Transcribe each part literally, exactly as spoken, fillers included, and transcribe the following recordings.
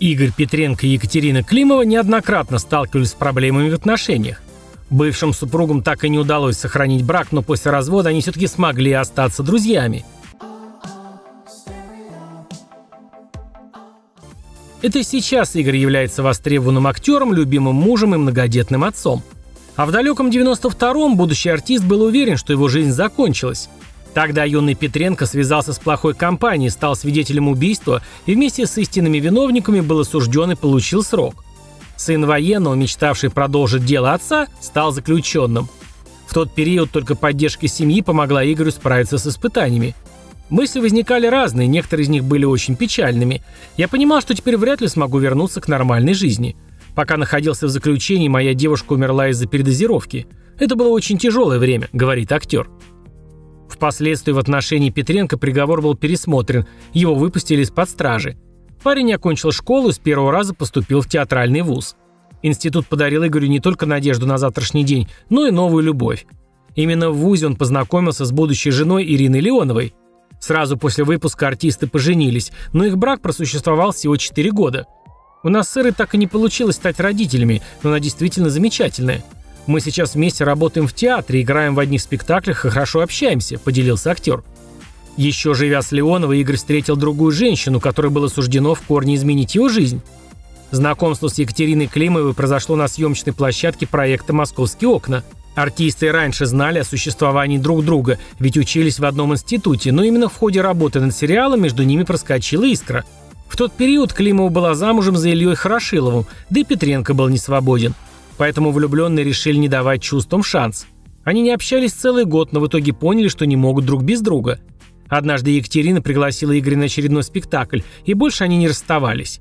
Игорь Петренко и Екатерина Климова неоднократно сталкивались с проблемами в отношениях. Бывшим супругам так и не удалось сохранить брак, но после развода они все-таки смогли остаться друзьями. Это сейчас Игорь является востребованным актером, любимым мужем и многодетным отцом. А в далеком девяносто втором будущий артист был уверен, что его жизнь закончилась. Тогда юный Петренко связался с плохой компанией, стал свидетелем убийства и вместе с истинными виновниками был осужден и получил срок. Сын военного, мечтавший продолжить дело отца, стал заключенным. В тот период только поддержка семьи помогла Игорю справиться с испытаниями. Мысли возникали разные, некоторые из них были очень печальными. Я понимал, что теперь вряд ли смогу вернуться к нормальной жизни. Пока находился в заключении, моя девушка умерла из-за передозировки. Это было очень тяжелое время, говорит актер. Впоследствии в отношении Петренко приговор был пересмотрен, его выпустили из-под стражи. Парень окончил школу и с первого раза поступил в театральный вуз. Институт подарил Игорю не только надежду на завтрашний день, но и новую любовь. Именно в вузе он познакомился с будущей женой Ириной Леоновой. Сразу после выпуска артисты поженились, но их брак просуществовал всего четыре года. У нас с Ирой так и не получилось стать родителями, но она действительно замечательная. Мы сейчас вместе работаем в театре, играем в одних спектаклях и хорошо общаемся», – поделился актер. Еще живя с Леоновой, Игорь встретил другую женщину, которой было суждено в корне изменить его жизнь. Знакомство с Екатериной Климовой произошло на съемочной площадке проекта «Московские окна». Артисты и раньше знали о существовании друг друга, ведь учились в одном институте, но именно в ходе работы над сериалом между ними проскочила искра. В тот период Климова была замужем за Ильей Хорошиловым, да и Петренко был не свободен. Поэтому влюбленные решили не давать чувствам шанс. Они не общались целый год, но в итоге поняли, что не могут друг без друга. Однажды Екатерина пригласила Игоря на очередной спектакль, и больше они не расставались.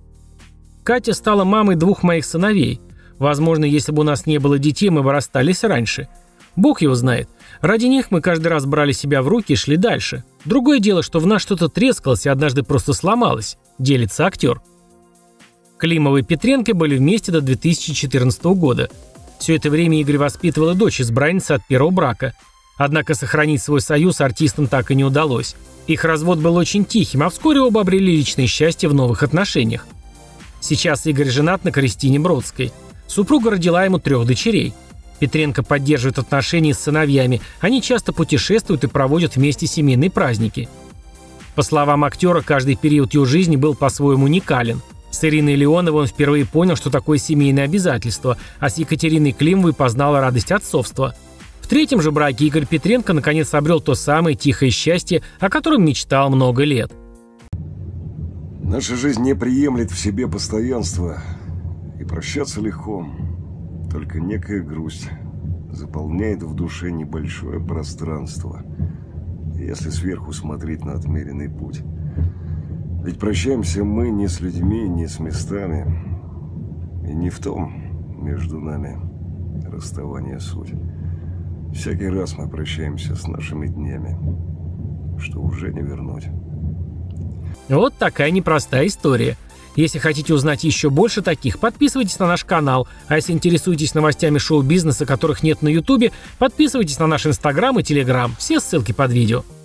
Катя стала мамой двух моих сыновей. Возможно, если бы у нас не было детей, мы бы расстались раньше. Бог его знает. Ради них мы каждый раз брали себя в руки и шли дальше. Другое дело, что в нас что-то трескалось и однажды просто сломалось, делится актер. Климова и Петренко были вместе до две тысячи четырнадцатого года. Все это время Игорь воспитывал дочь избранницы от первого брака. Однако сохранить свой союз артистам так и не удалось. Их развод был очень тихим, а вскоре оба обрели личное счастье в новых отношениях. Сейчас Игорь женат на Кристине Бродской. Супруга родила ему трех дочерей. Петренко поддерживает отношения с сыновьями. Они часто путешествуют и проводят вместе семейные праздники. По словам актера, каждый период его жизни был по-своему уникален. С Ириной Леоновой он впервые понял, что такое семейное обязательство, а с Екатериной Климовой познал радость отцовства. В третьем же браке Игорь Петренко наконец обрел то самое тихое счастье, о котором мечтал много лет. Наша жизнь не приемлет в себе постоянства, и прощаться легко. Только некая грусть заполняет в душе небольшое пространство, если сверху смотреть на отмеренный путь. Ведь прощаемся мы не с людьми, не с местами, и не в том между нами расставание суть. Всякий раз мы прощаемся с нашими днями, что уже не вернуть. Вот такая непростая история. Если хотите узнать еще больше таких, подписывайтесь на наш канал. А если интересуетесь новостями шоу-бизнеса, которых нет на ютубе, подписывайтесь на наш инстаграм и телеграм. Все ссылки под видео.